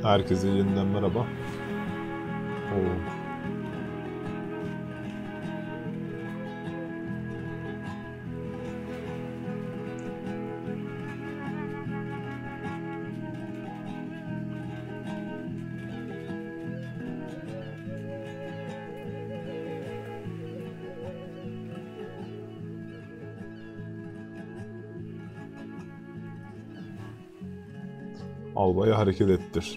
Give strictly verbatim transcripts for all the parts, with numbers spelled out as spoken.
Herkese yeniden merhaba. Oo. Albayı hareket ettir.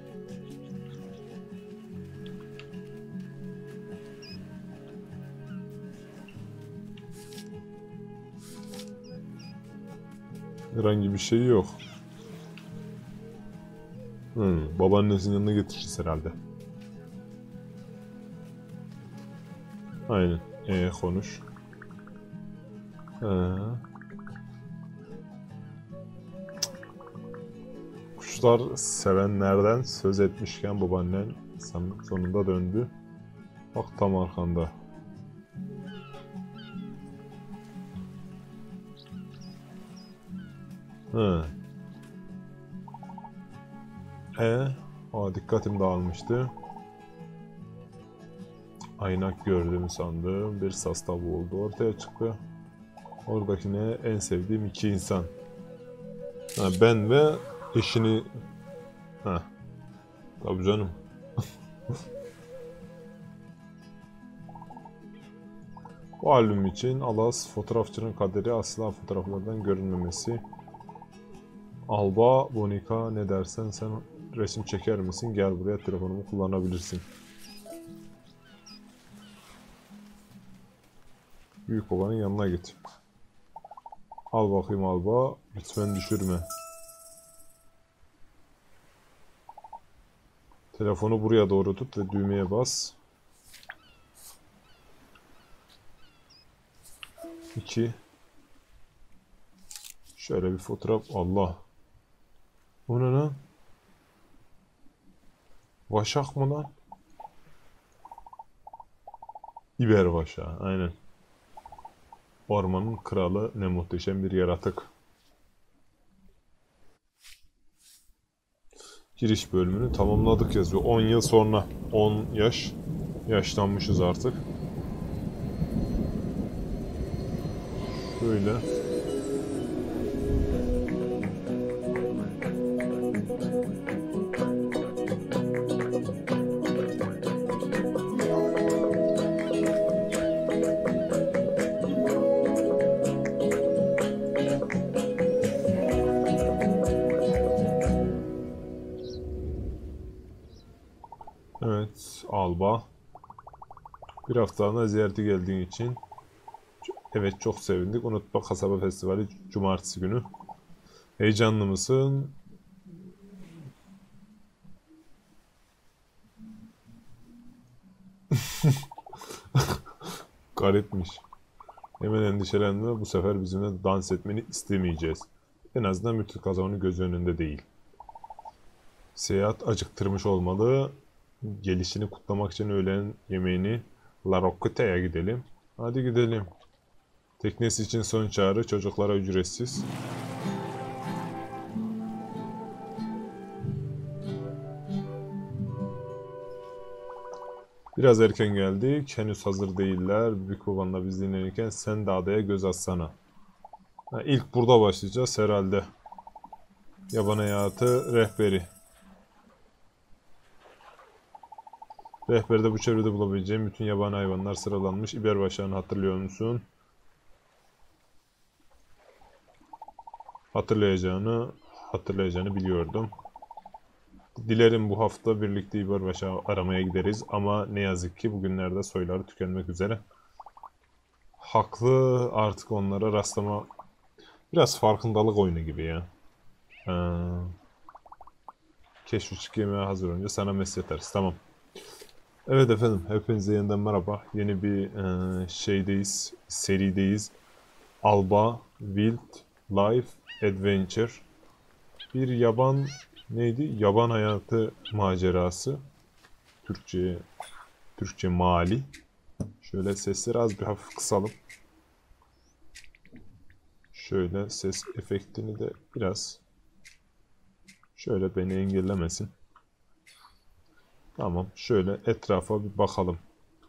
Herhangi bir şey yok. Hmm, babaannesinin yanına getireceğiz herhalde. Aynen. Ee, konuş. Ee. Kuşlar sevenlerden söz etmişken babaannen sonunda döndü. Bak tam arkanda. Hı. E, aa, dikkatim dağılmıştı. Aynak gördüğümü sandığım bir saz tavuğu oldu. Ortaya çıktı. Oradakine en sevdiğim iki insan. Ha, ben ve eşini... Ha, tabii canım. Bu albüm için Alas, fotoğrafçının kaderi asla fotoğraflardan görünmemesi. Alba, Bonika ne dersen sen resim çeker misin? Gel buraya telefonumu kullanabilirsin. Büyük babanın yanına git. Al bakayım Alba, lütfen düşürme. Telefonu buraya doğru tut ve düğmeye bas. İki. Şöyle bir fotoğraf. Allah. Bu ne lan? Vaşak mı lan? İber vaşağı. Aynen. Ormanın kralı, ne muhteşem bir yaratık. Giriş bölümünü tamamladık yazıyor. on yıl sonra. on yaş. Yaşlanmışız artık. Böyle. Evet, Alba. Bir haftalığına ziyarete geldiğin için evet çok sevindik. Unutma Kasaba Festivali Cumartesi günü. Heyecanlı mısın? Garipmiş. Hemen endişelenme. Bu sefer bizimle dans etmeni istemeyeceğiz. En azından bütün kazanın göz önünde değil. Seyahat acıktırmış olmalı. Gelişini kutlamak için öğlen yemeğini La Roquete'ye gidelim. Hadi gidelim. Teknesi için son çağrı, çocuklara ücretsiz. Biraz erken geldik. Henüz hazır değiller. Büyük babanla biz dinlenirken sen de adaya göz atsana. Ha, ilk burada başlayacağız herhalde. Yaban hayatı rehberi. Rehberde bu çevrede bulabileceğim bütün yabani hayvanlar sıralanmış. İber başağını hatırlıyor musun? Hatırlayacağını, hatırlayacağını biliyordum. Dilerim bu hafta birlikte İber başağı aramaya gideriz ama ne yazık ki bugünlerde soyları tükenmek üzere. Haklı, artık onlara rastlama biraz farkındalık oyunu gibi ya. Ee, Keşfçik yemeğe hazır önce sana mesaj atarız. Tamam. Evet efendim, hepinize yeniden merhaba. Yeni bir e, şeydeyiz, serideyiz. Alba Wild Life Adventure. Bir yaban neydi? Yaban hayatı macerası. Türkçe Türkçe mali. Şöyle sesleri az bir hafif kısalım. Şöyle ses efektini de biraz şöyle beni engellemesin. Tamam. Şöyle etrafa bir bakalım.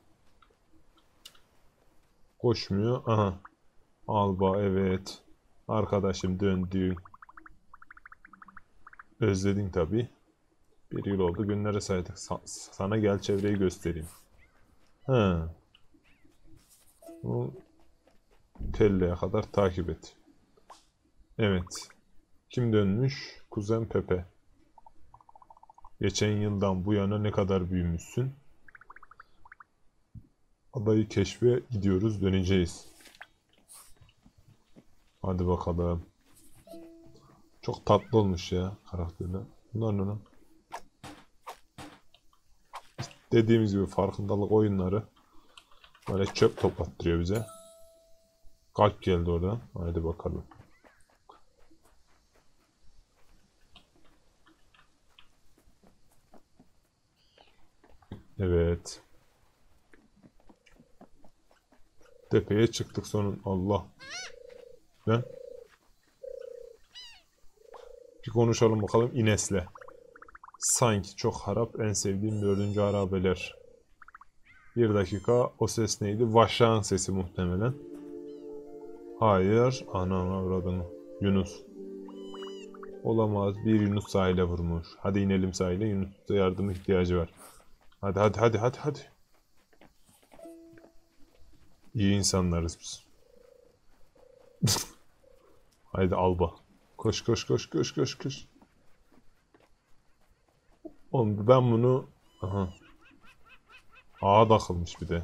Koşmuyor. Aha. Alba evet. Arkadaşım döndü. Özledin tabii. Bir yıl oldu. Günleri saydık. Sa- sana gel çevreyi göstereyim. Ha. Bu Pelle'ye kadar takip et. Evet. Kim dönmüş? Kuzen Pepe. Geçen yıldan bu yana ne kadar büyümüşsün? Adayı keşfe gidiyoruz, döneceğiz. Hadi bakalım. Çok tatlı olmuş ya karakterler. Bunlar ne lan? Dediğimiz gibi farkındalık oyunları böyle çöp toplattırıyor bize. Kalp geldi oradan. Hadi bakalım. Evet. Tepeye çıktık sonun. Allah. Ben bir konuşalım bakalım Ines'le. Sanki çok harap, en sevdiğim dördüncü harabeler. Bir dakika, o ses neydi? Vaşağın sesi muhtemelen. Hayır. Anam avradını. Yunus. Olamaz. Bir Yunus sahile vurmuş. Hadi inelim sahile. Yunus'a yardıma ihtiyacı var. Hadi hadi hadi hadi hadi. İyi insanlarız biz. Haydi Alba. Koş koş koş koş koş koş. Oğlum ben bunu... Aha. Ağa takılmış bir de.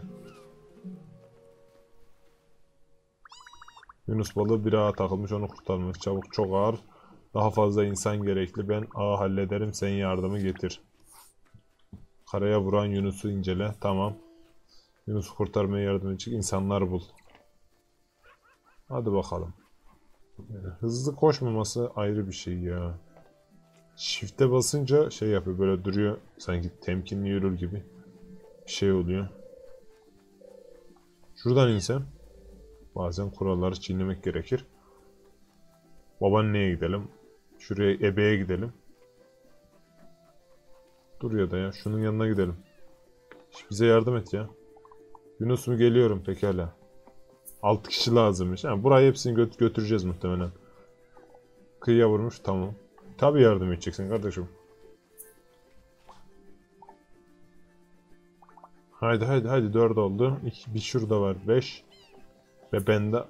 Yunus balığı bir ağa takılmış, onu kurtarmak çabuk, çok ağır. Daha fazla insan gerekli. Ben ağı hallederim, sen yardımı getir. Karaya vuran Yunus'u incele. Tamam. Yunus'u kurtarmaya yardım edecek insanlar bul. Hadi bakalım. Yani hızlı koşmaması ayrı bir şey ya. Shift'e basınca şey yapıyor, böyle duruyor. Sanki temkinli yürür gibi. Bir şey oluyor. Şuradan insem. Bazen kuralları çiğnemek gerekir. Babaanneye gidelim. Şuraya ebeye gidelim. Dur ya da ya. Şunun yanına gidelim. Bize yardım et ya. Yunus mu geliyorum pekala. altı kişi lazımmış. Yani burayı hepsini gö götüreceğiz muhtemelen. Kıyıya vurmuş, tamam. Tabii yardım edeceksin kardeşim. Haydi haydi haydi, dört oldu. İki, bir şurada var, beş. Ve bende...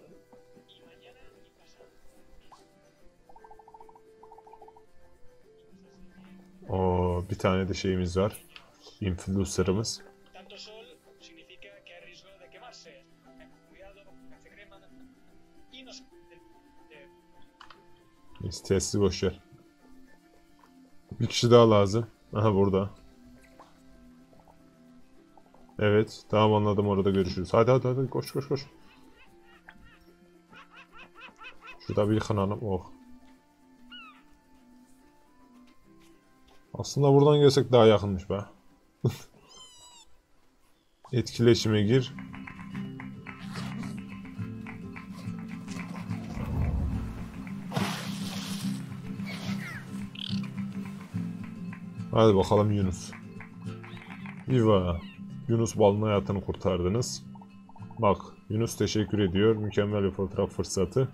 Oo, bir tane de şeyimiz var. Influencer'ımız. Tesisi boşver. Bir kişi daha lazım. Aha burada. Evet. Tamam, anladım, orada görüşürüz. Hadi hadi hadi, koş koş koş. Şurada bir yıkanalım. Oh. Aslında buradan gelsek daha yakınmış be. Etkileşime gir. Hadi bakalım Yunus. Viva. Yunus balığının hayatını kurtardınız. Bak, Yunus teşekkür ediyor. Mükemmel bir fotoğraf fırsatı.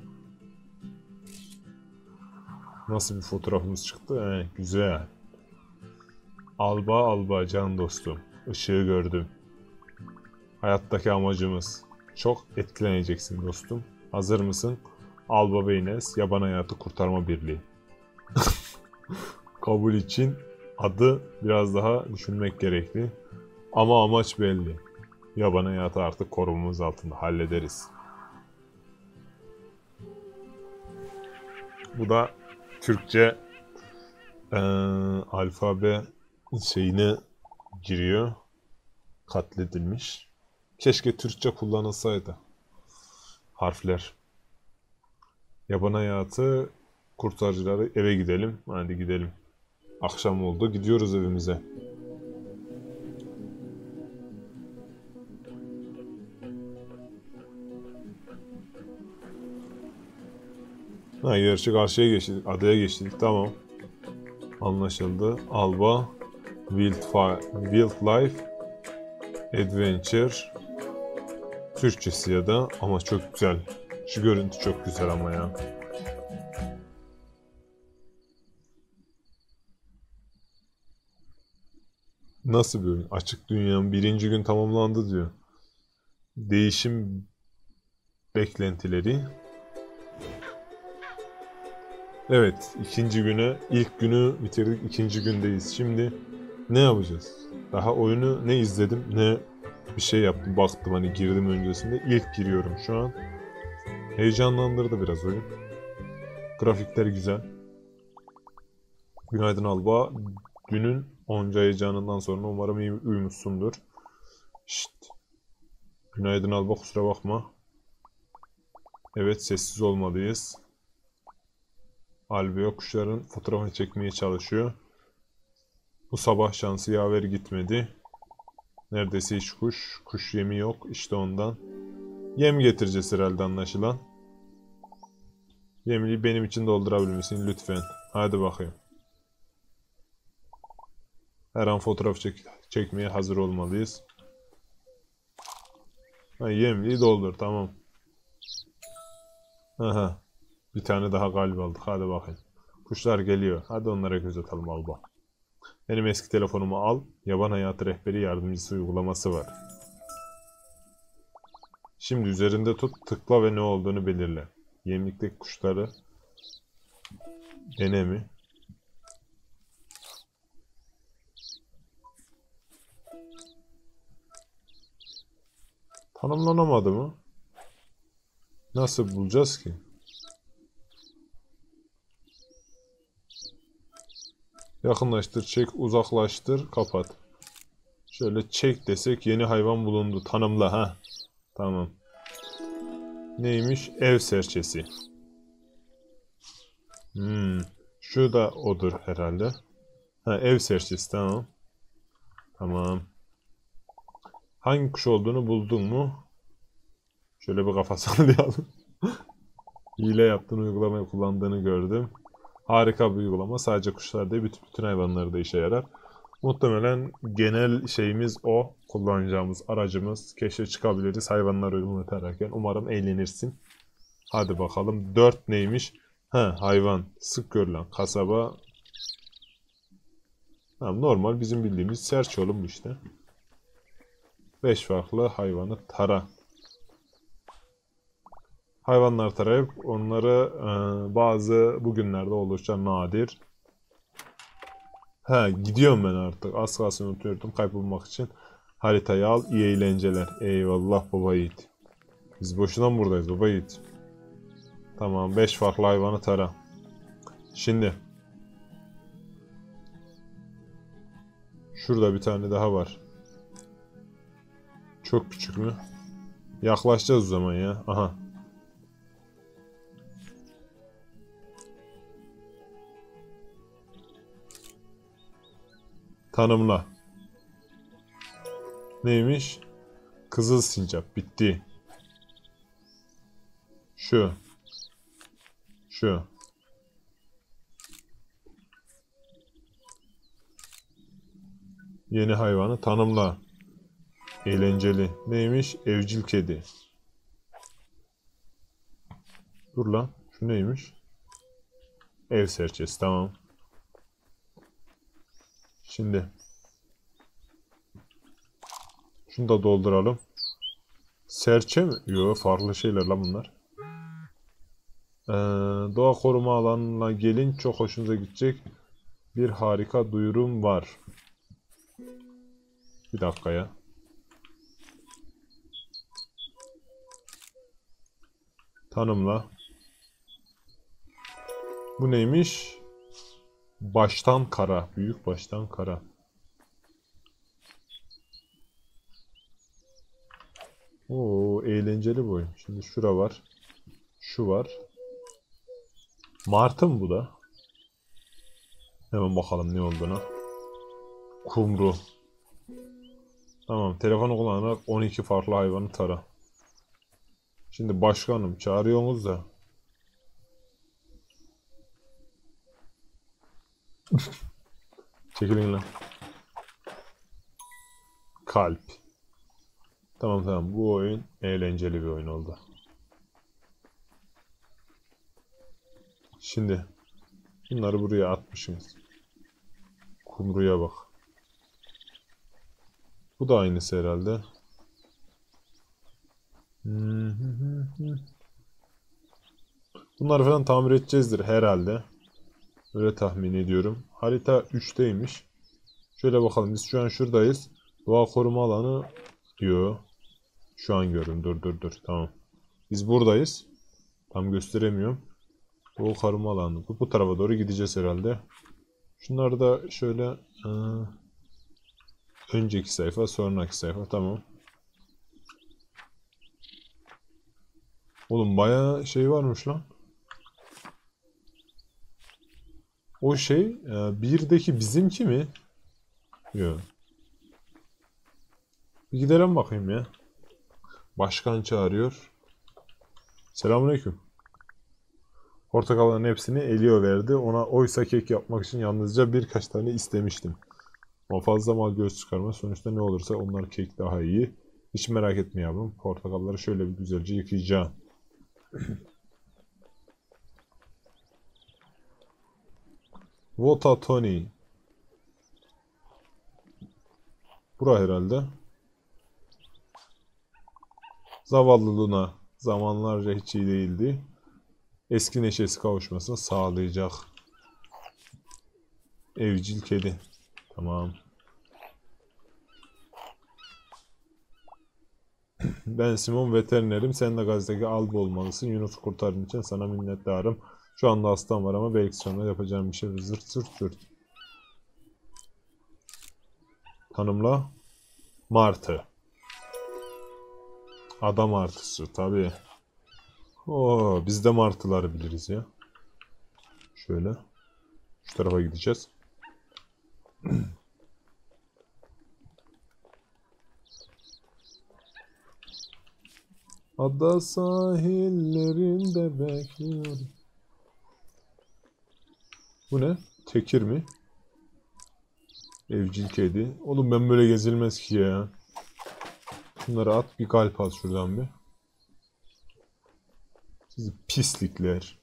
Nasıl bir fotoğrafımız çıktı? He, güzel. Alba alba can dostum. Işığı gördüm. Hayattaki amacımız. Çok etkileneceksin dostum. Hazır mısın? Alba ve Ines Yaban Hayatı Kurtarma Birliği. Kabul için adı biraz daha düşünmek gerekli. Ama amaç belli. Yaban hayatı artık korumamız altında, hallederiz. Bu da Türkçe ee, alfabe şeyine giriyor. Katledilmiş. Keşke Türkçe kullanılsaydı. Harfler. Yaban hayatı kurtarıcıları, eve gidelim. Hadi gidelim. Akşam oldu. Gidiyoruz evimize. Ha, gerçi karşıya geçtik. Adaya geçtik. Tamam. Anlaşıldı. Alba Wild, Wildlife Adventure Türkçesi ya da, ama çok güzel. Şu görüntü çok güzel ama ya. Nasıl bir oyun? Açık dünyanın birinci gün tamamlandı diyor. Değişim beklentileri. Evet, ikinci güne, ilk günü bitirdik, ikinci gündeyiz. Şimdi ne yapacağız? Daha oyunu ne izledim ne bir şey yaptım, baktım, hani girdim öncesinde. İlk giriyorum şu an. Heyecanlandırdı biraz oyun. Grafikler güzel. Günaydın Alba. Dünün onca heyecanından sonra umarım iyi uyumuşsundur. Şşt. Günaydın Alba, kusura bakma. Evet, sessiz olmalıyız. Albeo kuşların fotoğrafını çekmeye çalışıyor. Bu sabah şansı yaver gitmedi. Neredeyse hiç kuş. Kuş yemi yok. İşte ondan. Yem getireceğiz herhalde, anlaşılan. Yemliği benim için doldurabilir misin lütfen? Hadi bakayım. Her an fotoğraf çek çekmeye hazır olmalıyız. Ha, yemliği doldur, tamam. Aha. Bir tane daha galip aldık. Hadi bakayım. Kuşlar geliyor. Hadi onlara göz atalım Alba. Benim eski telefonumu al. Yaban Hayatı Rehberi Yardımcısı uygulaması var. Şimdi üzerinde tut, tıkla ve ne olduğunu belirle. Yemlikteki kuşları dene mi? Tanımlanamadı mı? Nasıl bulacağız ki? Yakınlaştır, çek, uzaklaştır, kapat. Şöyle çek desek, yeni hayvan bulundu. Tanımla, ha. Tamam. Neymiş? Ev serçesi. Hmm. Şu da odur herhalde. Ha, ev serçesi, tamam. Tamam. Hangi kuş olduğunu buldun mu? Şöyle bir kafa sallayalım. Hile yaptığın uygulamayı kullandığını gördüm. Harika bir uygulama. Sadece kuşlar değil, bütün, bütün hayvanları da işe yarar. Muhtemelen genel şeyimiz o. Kullanacağımız aracımız. Keşfe çıkabiliriz hayvanlar uyumunu atarken. Umarım eğlenirsin. Hadi bakalım. Dört neymiş? Ha, hayvan. Sık görülen kasaba. Tamam, normal bizim bildiğimiz serç oğlum işte. Beş farklı hayvanı tara. Hayvanlar tarayıp onları e, bazı bugünlerde oluşan nadir. He, gidiyorum ben artık. Az kalsın unutuyordum kaybolmak için. Haritayı al, iyi eğlenceler. Eyvallah baba yiğit. Biz boşuna mı buradayız baba yiğit? Tamam, beş farklı hayvanı tara. Şimdi. Şurada bir tane daha var. Çok küçük mü? Yaklaşacağız o zaman ya. Aha. Tanımla. Neymiş? Kızıl sincap. Bitti. Şu. Şu. Yeni hayvanı tanımla. Eğlenceli. Neymiş? Evcil kedi. Dur lan. Şu neymiş? Ev serçesi. Tamam. Şimdi. Şunu da dolduralım. Serçe mi? Yok, farklı şeyler lan bunlar. Ee, doğa koruma alanına gelin. Çok hoşunuza gidecek bir harika duyurum var. Bir dakika ya. Tanımla. Bu neymiş? Baştan kara. Büyük baştan kara. Oo, eğlenceli bu oyun. Şimdi şura var. Şu var. Martı mı bu da? Hemen bakalım ne olduğunu. Kumru. Tamam. Telefonu kullanarak on iki farklı hayvanı tara. Şimdi başkanım çağırıyorsunuz da. Çekilin lan. kalp. Tamam tamam, bu oyun eğlenceli bir oyun oldu. Şimdi bunları buraya atmışız. Kumruya bak. Bu da aynısı herhalde. Bunları falan tamir edeceğizdir herhalde. Öyle tahmin ediyorum. Harita üçteymiş. Şöyle bakalım, biz şu an şuradayız. Doğa koruma alanı diyor. Şu an görün. Dur dur dur. Tamam. Biz buradayız. Tam gösteremiyorum. Doğa koruma alanı. Bu, bu tarafa doğru gideceğiz herhalde. Şunları da şöyle ıı, önceki sayfa, sonraki sayfa. Tamam. Oğlum bayağı şey varmış lan. O şey e, birdeki bizimki mi? Yok. Bir gidelim bakayım ya. Başkan çağırıyor. Selamünaleyküm. Portakalların hepsini Elio verdi. Ona oysa kek yapmak için yalnızca birkaç tane istemiştim. Ama fazla mal göz çıkarma. Sonuçta ne olursa onlar kek daha iyi. Hiç merak etme yavrum. Portakalları şöyle bir güzelce yıkayacağım. Vota Tony. Bura herhalde. Zavallı Luna. Zamanlarca hiç iyi değildi. Eski neşesi kavuşmasını sağlayacak. Evcil kedi. Tamam. Ben Simon, veterinerim. Sen de gazetedeki Alba olmalısın. Yunus'u kurtardığın için sana minnettarım. Şu anda hastam var ama belki sonra yapacağım bir şey. Zırt zırt zırt. Tanımla. Martı. Ada martısı tabii. Oo, biz de martıları biliriz ya. Şöyle. Şu tarafa gideceğiz. Ada sahillerinde bekliyorum. Bu ne? Tekir mi? Evcil kedi. Oğlum ben böyle gezilmez ki ya. Şunları at, bir kalp at şuradan bir. Siz pislikler.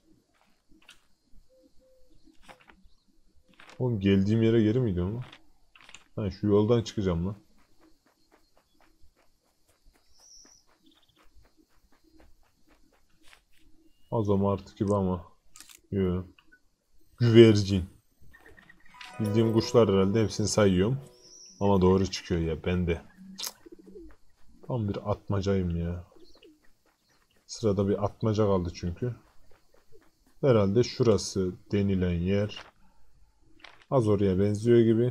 Oğlum geldiğim yere geri mi gidiyorum lan? Ha, şu yoldan çıkacağım lan. Az o martı gibi ama. Yo. Güvercin. Bildiğim kuşlar herhalde, hepsini sayıyorum. Ama doğru çıkıyor ya, ben de. Tam bir atmacayım ya. Sırada bir atmaca kaldı çünkü. Herhalde şurası denilen yer. Az oraya benziyor gibi.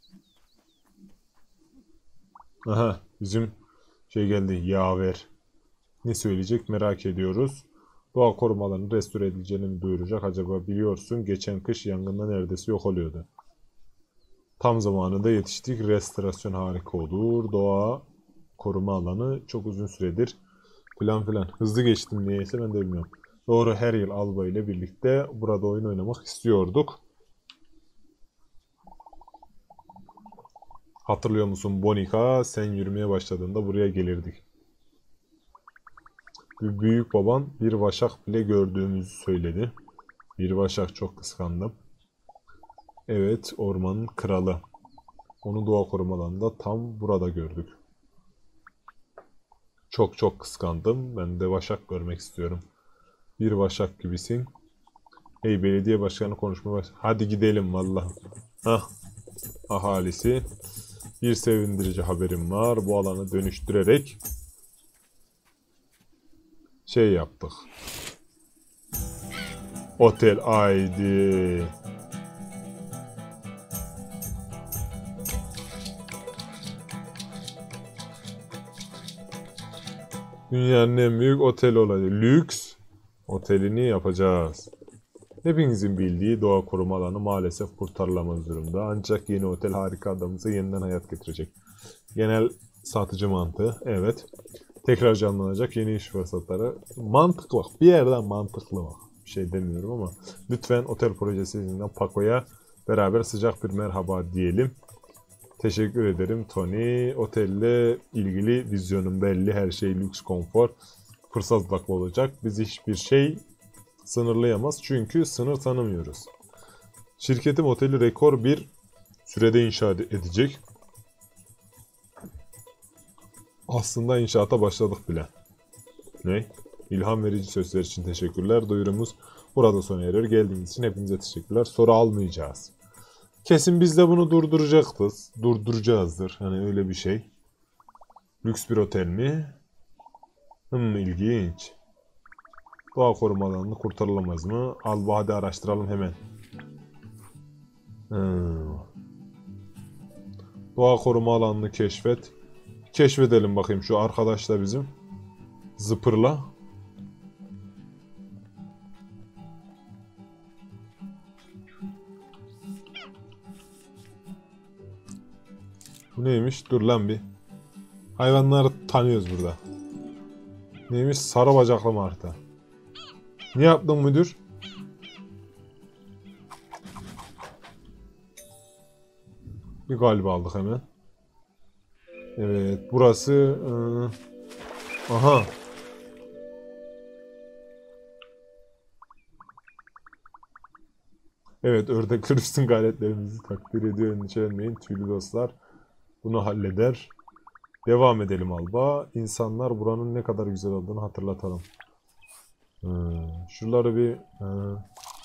Aha, bizim şey geldi, yaver. Ne söyleyecek merak ediyoruz. Doğa korumalarının restore edileceğini mi duyuracak acaba, biliyorsun geçen kış yangında neredeyse yok oluyordu. Tam zamanında yetiştik. Restorasyon harika olur. Doğa koruma alanı çok uzun süredir falan filan. Hızlı geçtim niyeyse, ben de bilmiyorum. Doğru, her yıl Alba ile birlikte burada oyun oynamak istiyorduk. Hatırlıyor musun Bonika? Sen yürümeye başladığında buraya gelirdik. Büyük baban bir vaşak bile gördüğümüzü söyledi. Bir vaşak, çok kıskandım. Evet, ormanın kralı. Onu doğa korumalarında tam burada gördük. Çok çok kıskandım. Ben de vaşak görmek istiyorum. Bir vaşak gibisin. Hey, belediye başkanı konuşmaya baş... Hadi gidelim valla. Hah. Ahalisi. Bir sevindirici haberim var. Bu alanı dönüştürerek şey yaptık. Otel haydi. Dünyanın en büyük oteli olacak. Lüks otelini yapacağız. Hepinizin bildiği doğa koruma alanı maalesef kurtarılamaz durumda. Ancak yeni otel harika adamımıza yeniden hayat getirecek. Genel satıcı mantığı, evet. Tekrar canlanacak yeni iş fırsatları. Mantıklı bak. Bir yerden mantıklı bak. Bir şey demiyorum ama lütfen otel projesi yüzünden Paco'ya beraber sıcak bir merhaba diyelim. Teşekkür ederim Tony. Otelle ilgili vizyonum belli. Her şey lüks, konfor, fırsat odaklı olacak. Biz hiçbir şey sınırlayamaz. Çünkü sınır tanımıyoruz. Şirketim oteli rekor bir sürede inşa edecek. Aslında inşaata başladık bile. Ne? İlham verici sözler için teşekkürler. Duyurumuz burada sona eriyor. Geldiğiniz için hepinize teşekkürler. Soru almayacağız. Kesin biz de bunu durduracaktız. Durduracağızdır. Hani öyle bir şey. Lüks bir otel mi? Hmm, ilginç. Doğa koruma alanını kurtarılamaz mı? Al bu, hadi araştıralım hemen. Hmm. Doğa koruma alanını keşfet. Keşfedelim bakayım şu arkadaşla bizim. Zıpırla. Bu neymiş? Dur lan bir. Hayvanları tanıyoruz burada. Neymiş? Sarı bacaklı martı. Ne yaptın müdür? Bir galip aldık hemen. Evet, burası... Iı... Aha. Evet, ördekler üstün gayretlerimizi takdir ediyor. Endişelenmeyin tüylü dostlar. Bunu halleder. Devam edelim Alba. İnsanlar buranın ne kadar güzel olduğunu hatırlatalım. Hmm. Şuraları bir... Hmm.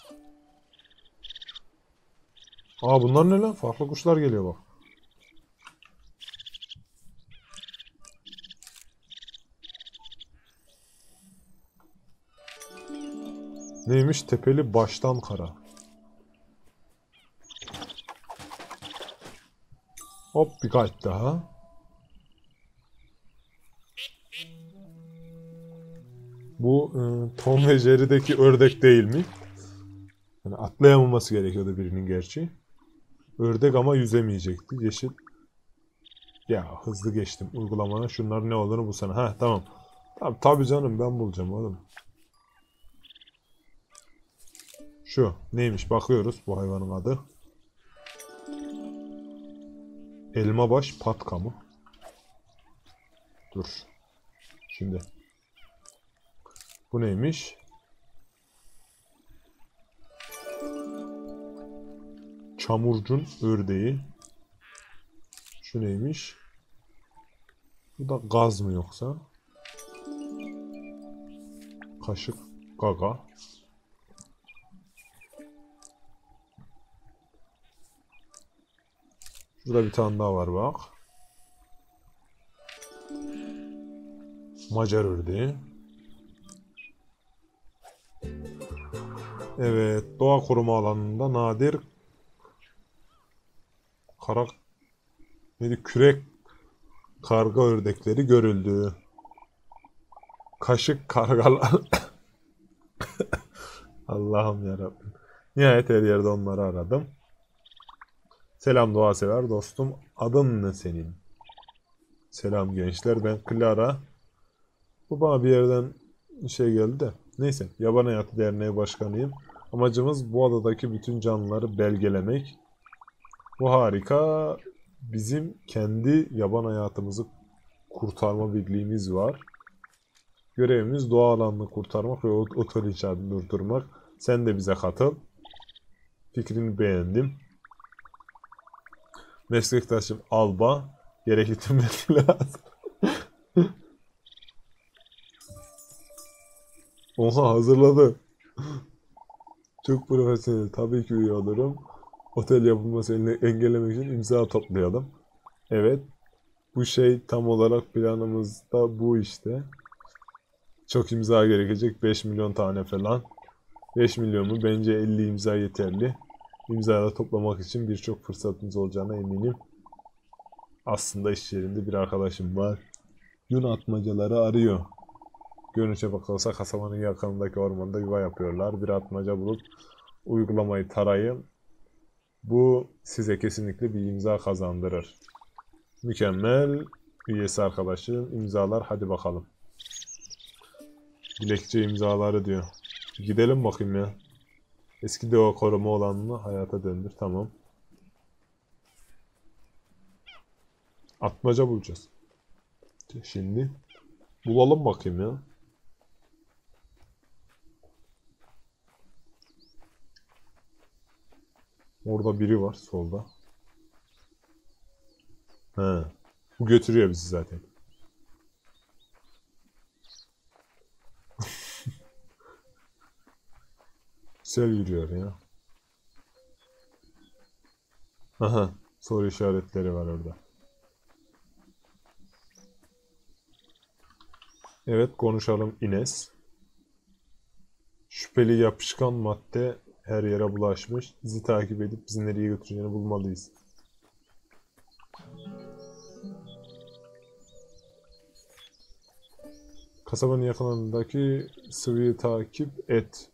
Aa, bunlar ne lan? Farklı kuşlar geliyor bak. Neymiş? Tepeli baştan kara. Hop, bir kayıt daha. Bu e, Tom ve Jerry'deki ördek değil mi? Yani atlayamaması gerekiyordu birinin gerçi. Ördek ama yüzemeyecekti. Yeşil. Ya hızlı geçtim uygulamana. Şunlar ne olduğunu bu sana. Ha tamam. Tamam tabii canım, ben bulacağım oğlum. Şu neymiş bakıyoruz, bu hayvanın adı. Elmabaş patka mı? Dur. Şimdi. Bu neymiş? Çamurcun ördeği. Şu neymiş? Bu da gaz mı yoksa? Kaşık gaga. Şurada bir tane daha var bak. Macar ördeği. Evet, doğa koruma alanında nadir kara neydi, kürek karga ördekleri görüldü. Kaşık kargalar. Allah'ım yarabbim. Nihayet her yerde onları aradım. Selam doğa sever dostum. Adın ne senin? Selam gençler, ben Clara. Bu bana bir yerden şey geldi de. Neyse, Yaban Hayatı Derneği Başkanıyım. Amacımız bu adadaki bütün canlıları belgelemek. Bu harika. Bizim kendi yaban hayatımızı kurtarma birliğimiz var. Görevimiz doğa alanını kurtarmak ve otel inşaatını durdurmak. Sen de bize katıl. Fikrini beğendim. Meslektaşım Alba. Gerekli tüm bilgiler lazım. Oha, hazırladı. Çok profesyonel. Tabii ki üye olurum. Otel yapılmasını engellemek için imza toplayalım. Evet. Bu şey tam olarak planımızda bu işte. Çok imza gerekecek. beş milyon tane falan. beş milyon mu? Bence elli imza yeterli. İmzaları toplamak için birçok fırsatımız olacağına eminim. Aslında iş yerinde bir arkadaşım var. Yun atmacaları arıyor. Görünüşe bakılsa kasabanın yakınındaki ormanda yuva yapıyorlar. Bir atmaca bulup uygulamayı tarayın. Bu size kesinlikle bir imza kazandırır. Mükemmel. Üyesi arkadaşım. İmzalar, hadi bakalım. Dilekçe imzaları diyor. Gidelim bakayım ya. Eski doğa koruma olanını hayata döndür. Tamam. Atmaca bulacağız. Şimdi bulalım bakayım ya. Orada biri var solda. He. Bu götürüyor bizi zaten. Güzel yürüyor ya. Aha. Soru işaretleri var orada. Evet, konuşalım Ines. Şüpheli yapışkan madde her yere bulaşmış. Bizi takip edip bizi nereye götüreceğini bulmalıyız. Kasabanın yakınlarındaki sıvıyı takip et.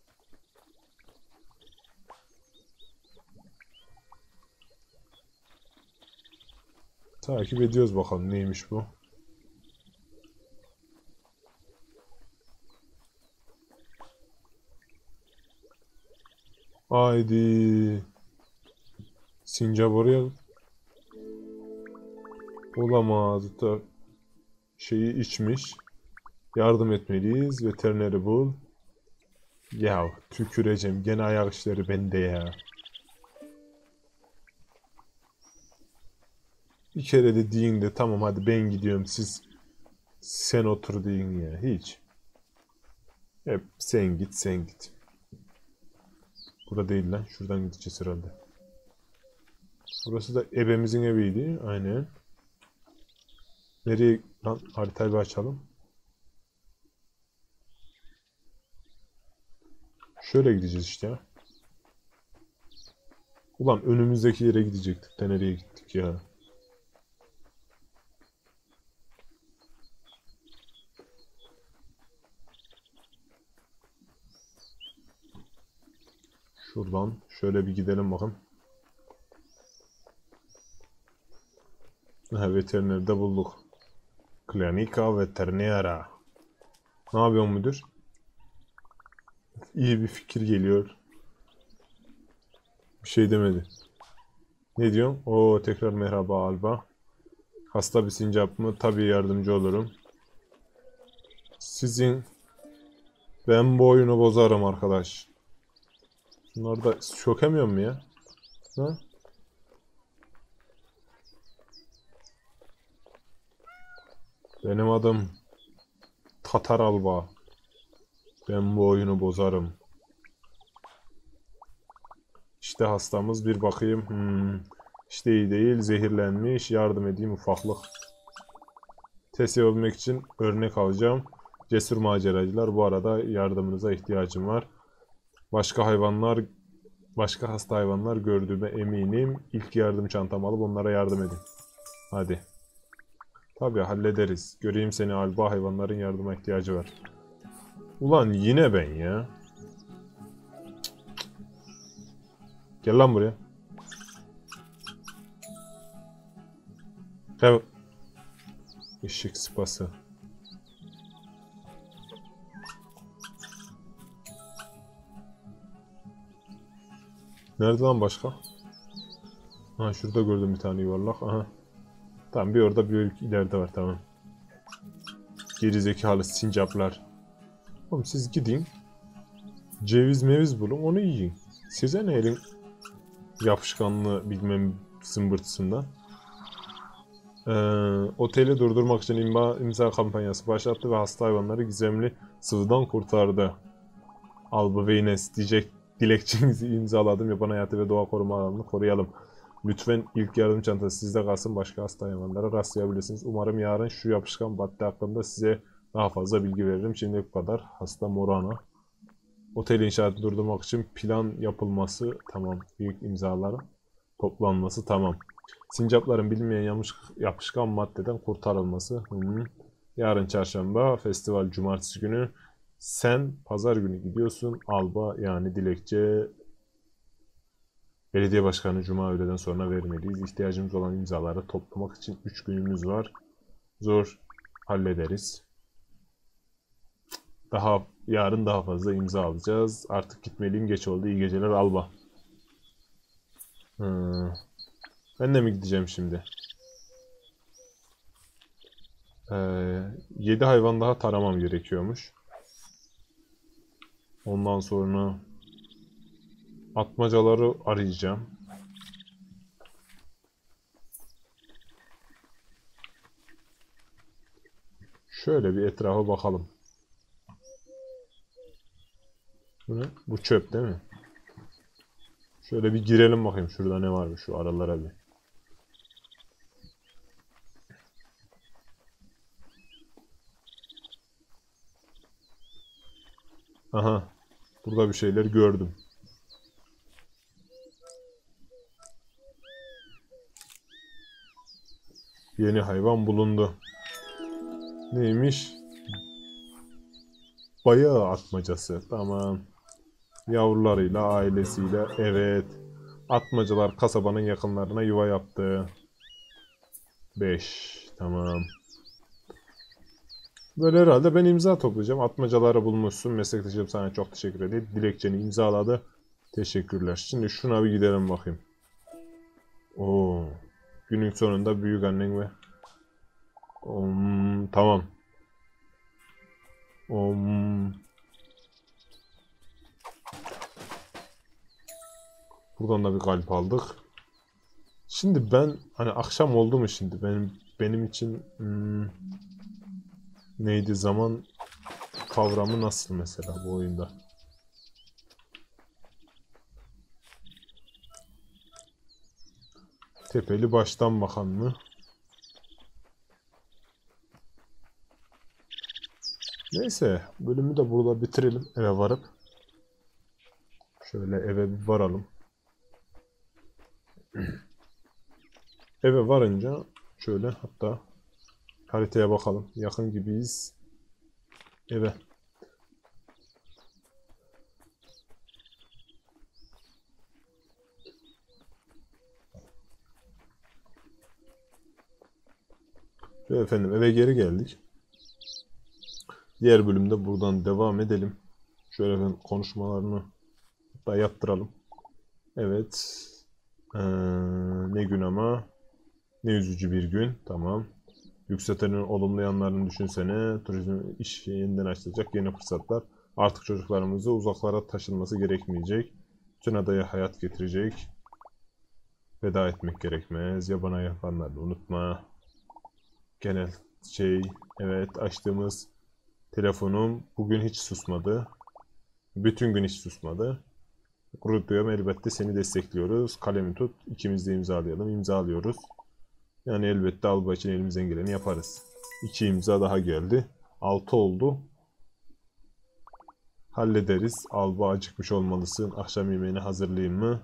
Takip ediyoruz bakalım neymiş bu. Haydi. Sincap oraya olamaz. Da şeyi içmiş. Yardım etmeliyiz. Veterineri bul. Ya tüküreceğim. Gene ayak işleri bende ya. Bir kere de deyin de tamam hadi ben gidiyorum siz sen otur deyin ya. Hiç. Hep sen git sen git. Burada değil lan. Şuradan gideceğiz herhalde. Burası da ebemizin eviydi. Aynen. Nereye lan haritayı bir açalım. Şöyle gideceğiz işte ya. Ulan önümüzdeki yere gidecektik de nereye gittik ya. Şuradan şöyle bir gidelim bakın. Ha, veterineri de bulduk. Klinika veterinera. Ne yapıyorsun müdür? İyi bir fikir geliyor. Bir şey demedi. Ne diyorsun? Oo tekrar merhaba Alba. Hasta bir sincap mı? Tabii yardımcı olurum. Sizin ben bu oyunu bozarım arkadaş. Bunları da çökemiyor mu ya? Ha? Benim adım Tatar Alba. Ben bu oyunu bozarım. İşte hastamız bir bakayım. Hmm. İşte iyi değil. Zehirlenmiş. Yardım edeyim ufaklık. Test yapabilmek için örnek alacağım. Cesur maceracılar. Bu arada yardımınıza ihtiyacım var. Başka hayvanlar, başka hasta hayvanlar gördüğüme eminim. İlk yardım çantamı alıp onlara yardım edin. Hadi. Tabii hallederiz. Göreyim seni Alba, hayvanların yardıma ihtiyacı var. Ulan yine ben ya. Gel lan buraya. Gel. Işık sıpası. Nerede lan başka? Ha şurada gördüm bir tane yuvarlak. Aha. Tamam bir orada bir ileride var tamam. Gerizekalı sincaplar. Oğlum siz gidin. Ceviz meviz bulun onu yiyin. Size ne elin yapışkanlığı bilmem zımbırtısında. Ee, oteli durdurmak için imza, imza kampanyası başlattı ve hasta hayvanları gizemli sıvıdan kurtardı. Alba ve Ines diyecek dilekçenizi imzaladım. Yaban hayatı ve doğa koruma alanını koruyalım. Lütfen ilk yardım çantası sizde kalsın. Başka hasta hayvanlara rastlayabilirsiniz. Umarım yarın şu yapışkan madde hakkında size daha fazla bilgi veririm. Şimdi bu kadar. Hasta Morana. Otel inşaatı durdurmak için plan yapılması tamam. Büyük imzaların toplanması tamam. Sincapların bilinmeyen yapış, yapışkan maddeden kurtarılması. Hmm. Yarın çarşamba, festival cumartesi günü. Sen pazar günü gidiyorsun. Alba yani dilekçe belediye başkanı cuma öğleden sonra vermeliyiz. İhtiyacımız olan imzaları toplamak için üç günümüz var. Zor hallederiz. Daha yarın daha fazla imza alacağız. Artık gitmeliyim. Geç oldu. İyi geceler Alba. Hmm. Ben de mi gideceğim şimdi? yedi hayvan daha taramam gerekiyormuş. Ondan sonra atmacaları arayacağım. Şöyle bir etrafa bakalım. Bu ne? Bu çöp değil mi? Şöyle bir girelim bakayım şurada ne varmış şu aralara bir. Aha. Burada bir şeyler gördüm. Yeni hayvan bulundu. Neymiş? Bayağı atmacası. Tamam. Yavrularıyla, ailesiyle. Evet. Atmacalar kasabanın yakınlarına yuva yaptı. beş. Tamam. Böyle herhalde ben imza toplayacağım. Atmacaları bulmuşsun. Meslektaşım sana çok teşekkür ederim. Dilekçeni imzaladı. Teşekkürler. Şimdi şuna bir gidelim bakayım. Oo. Günün sonunda büyük annen ve Om, tamam. Om. Buradan da bir kalp aldık. Şimdi ben hani akşam oldu mu şimdi benim benim için hmm, neydi zaman kavramı nasıl mesela bu oyunda? Tepeli baştan bakan mı? Neyse bölümü de burada bitirelim eve varıp. Şöyle eve bir varalım. Eve varınca şöyle hatta haritaya bakalım. Yakın gibiyiz. Eve. Şöyle efendim eve geri geldik. Diğer bölümde buradan devam edelim. Şöyle ben konuşmalarını da yaptıralım. Evet. Ee, ne gün ama. Ne üzücü bir gün. Tamam. Yükseltenin olumlu yanlarını düşünsene. Turizm iş yeniden açılacak yeni fırsatlar. Artık çocuklarımızı uzaklara taşınması gerekmeyecek. Bütün adaya hayat getirecek. Veda etmek gerekmez. Yaban hayvanları da unutma. Genel şey. Evet açtığımız telefonum bugün hiç susmadı. Bütün gün hiç susmadı. Gurur duyuyorum elbette seni destekliyoruz. Kalemi tut. İkimiz de imzalayalım. İmzalıyoruz. Yani elbette Alba için elimizden geleni yaparız. İki imza daha geldi. Altı oldu. Hallederiz. Alba acıkmış olmalısın. Akşam yemeğini hazırlayayım mı?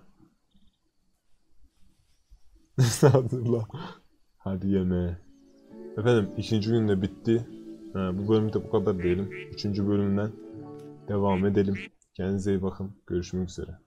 Hazırla. Hadi yeme. Efendim ikinci gün de bitti. Ha, bu bölümde bu kadar diyelim. Üçüncü bölümden devam edelim. Kendinize iyi bakın. Görüşmek üzere.